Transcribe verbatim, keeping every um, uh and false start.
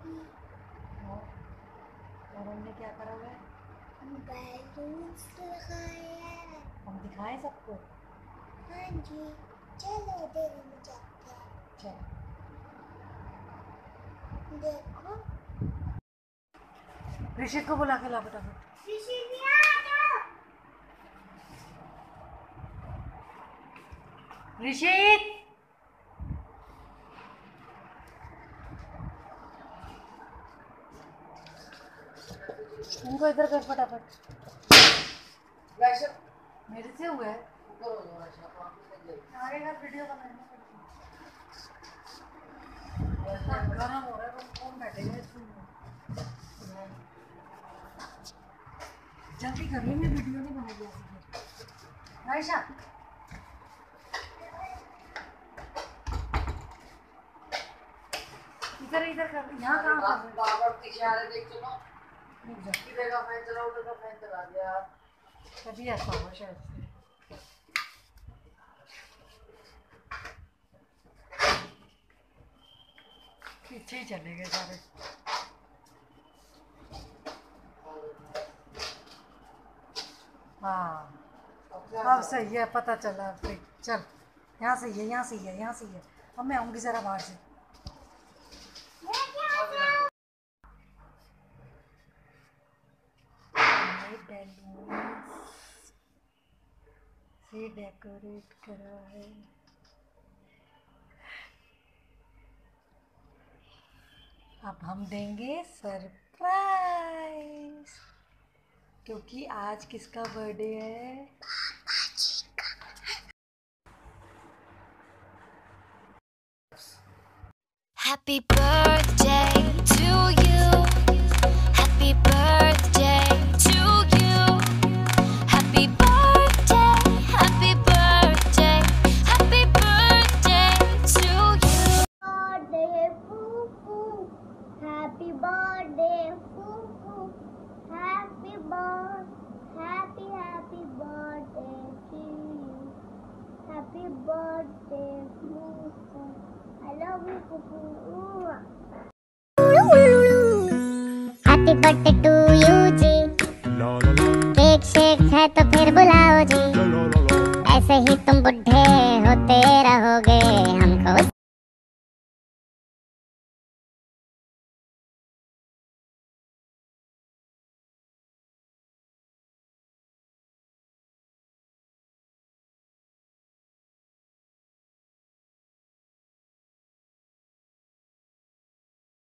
और हमने क्या करा हुआ है? बैलून्स लगाए हैं। हम दिखाएं सबको? हाँ जी, चलो देर में जाते हैं। चलो देखो ऋषित को बुला के ला फटाफट। ऋषित आ जाओ। ऋषित उनको इधर कर फटाफट। मेरे से हुआ है आगे का वीडियो बनाना पड़ता है। गरम हो रहा है तो कौन बैठेगा इसमें? जल्दी कर ले, मैं वीडियो नहीं बनाई ऐसे। आयशा इधर इधर कर, यहाँ कहाँ कर बाबर इशारे देख चलो। इधर का फैन चला, उधर का फैन चला दिया, तभी ऐसा हुआ शायद से। पीछे ही चले गए सारे। हाँ अब सही है, पता चला फिर। चल यहाँ से है, यहाँ से है, यहाँ से है। अब मैं आऊँगी ज़रा बाहर से। बैलून से डेकोरेट करा है। अब हम देंगे सरप्राइज, क्योंकि आज किसका बर्थडे है? Happy birthday to you. Happy birthday to you. Happy birthday, happy birthday, happy birthday to you. Birthday, Poo Poo. Happy birthday, Poo Poo. Happy birthday, happy happy birthday to you. Happy birthday, Poo Poo. I love you, Poo Poo. Happy birthday to you जी। Cake shake है तो फिर बुलाओ जी। ऐसे ही तुम बुढ़े होते रहोगे।